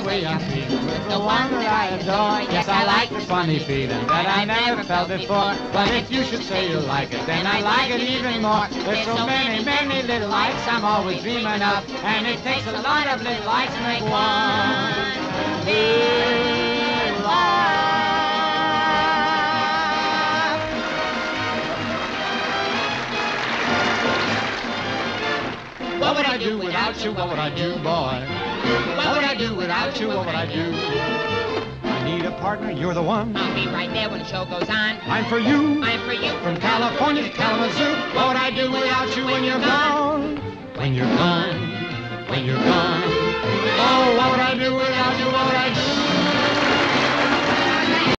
the way I'm feeling with the one that I adore. Yes, I like the funny feeling that I never felt before. But if you should say you like it, then I like it even more. There's so many, many little likes I'm always dreaming of, and it takes a lot of little likes to make one big like. What would I do without you? What would I do, boy? What would I do without you? What would I do? I need a partner, you're the one. I'll be right there when the show goes on. I'm for you. I'm for you. From California to Kalamazoo. What would I do without you when you're gone? When you're gone. When you're gone. Oh, what would I do without you? What would I do